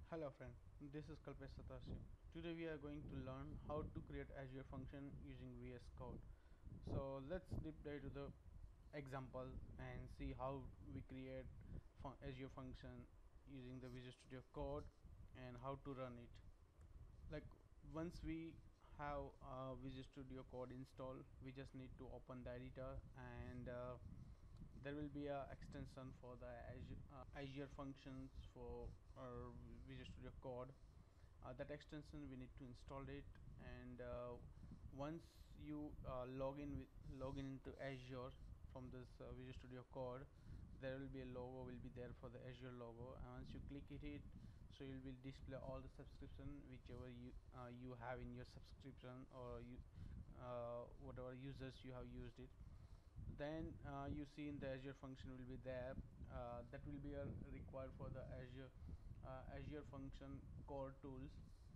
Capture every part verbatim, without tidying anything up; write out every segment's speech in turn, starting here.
Hello friend, this is Kalpesh Satasya. Today we are going to learn how to create Azure function using V S Code. So let's deep dive to the example and see how we create fun Azure function using the Visual Studio Code and how to run it. Like once we have uh, Visual Studio Code installed, we just need to open the editor and uh, there will be a extension for the Azure, uh, Azure functions for our Visual Studio Code. Uh, that extension we need to install it, and uh, once you uh, log in with log in into Azure from this uh, Visual Studio Code, there will be a logo will be there for the Azure logo, and once you click it, it so you will display all the subscription whichever you uh, you have in your subscription, or you uh, whatever users you have used it. Then uh, you see in the Azure function will be there, uh, that will be uh, required for the Azure uh, Azure function core tools.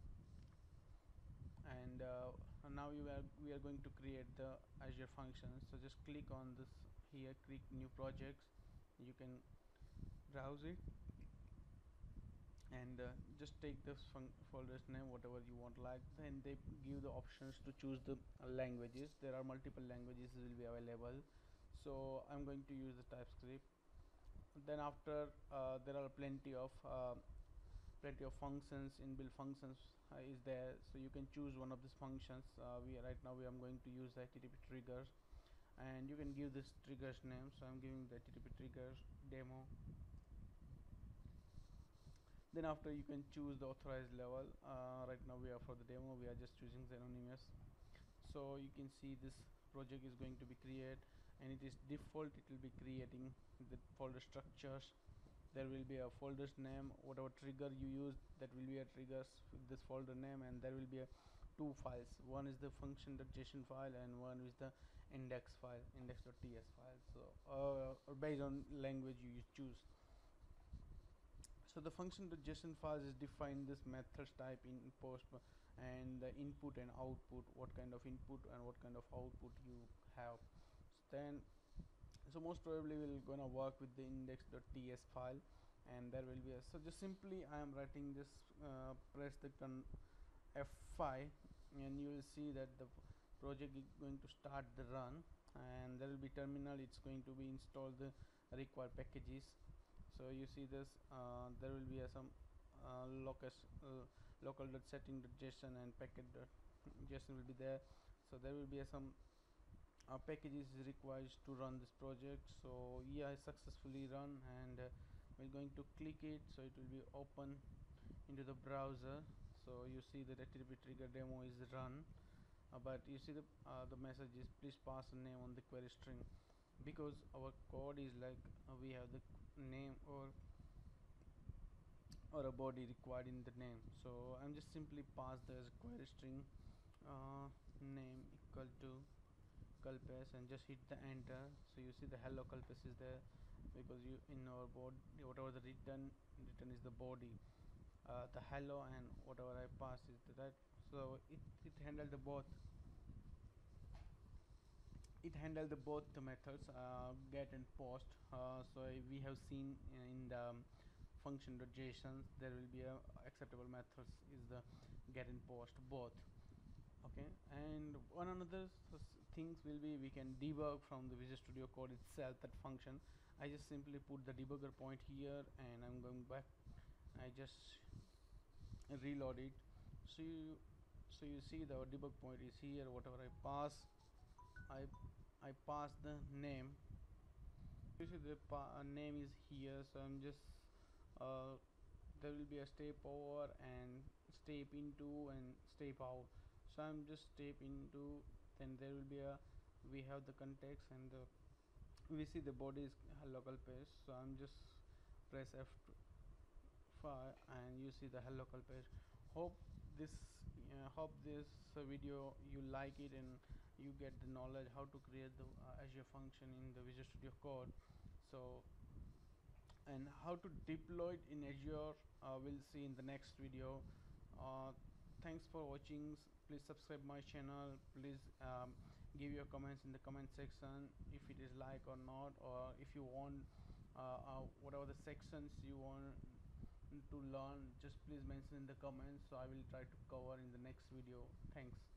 And uh, now you are we are going to create the Azure functions. So just click on this here, click new projects. You can browse it and uh, just take this folder's name whatever you want. Like, then they give the options to choose the uh, languages. There are multiple languages will be available, so I'm going to use the TypeScript. Then after uh, there are plenty of uh, plenty of functions, inbuilt functions uh, is there, so you can choose one of these functions. Uh, we right now we are going to use the H T T P triggers, and you can give this triggers name. So I'm giving the H T T P triggers demo. Then after you can choose the authorized level. Uh, right now we are for the demo we are just choosing the anonymous. So you can see this project is going to be created, and it is default, it will be creating the folder structures. There will be a folder's name, whatever trigger you use, that will be a triggers with this folder name, and there will be a two files. One is the function.json file and one is the index file, index.ts file. So uh, or based on language you choose. So the function.json files is defined this methods type in post, and the input and output, what kind of input and what kind of output you have. So then so most probably we're gonna work with the index.ts file, and there will be a, so just simply I am writing this, uh, press the con F five, and you will see that the project is going to start the run, and there will be terminal. It's going to be install the required packages. So you see this, uh, there will be a some uh, locus uh, local.setting.json and packet.json will be there. So there will be a some uh, packages is required to run this project. So yeah, I successfully run, and uh, we're going to click it, so it will be open into the browser. So you see that H T T P trigger demo is run, uh, but you see the uh, the message is please pass a name on the query string, because our code is like uh, we have the name or or a body required in the name. So I'm just simply pass the query string, uh, name equal to Kalpesh, and just hit the enter. So you see the hello Kalpesh is there, because you in our board whatever the return return is the body, uh, the hello, and whatever I pass is the that. So it it handle the both it handle the both the methods, uh, get and post. Uh, so we have seen in the um, function.json there will be a acceptable methods is the get and post both. Okay, and one another s- things will be we can debug from the Visual Studio Code itself, that function. I just simply put the debugger point here, and I'm going back. I just reload it. So you so you see the debug point is here. Whatever I pass, I I pass the name. You see the pa- uh, name is here. So I'm just uh, there will be a step over and step into and step out. So I'm just step into, then there will be a we have the context, and the we see the body is local page. So I'm just press F five, and you see the hello local page. Hope this uh, hope this uh, video you like it, and you get the knowledge how to create the uh, Azure function in the Visual Studio Code. So, and how to deploy it in Azure, uh, we'll see in the next video. uh, Thanks for watching. Please subscribe my channel. Please um, give your comments in the comment section if it is like or not, or if you want uh, uh, whatever the sections you want to learn, just please mention in the comments, so I will try to cover in the next video. Thanks.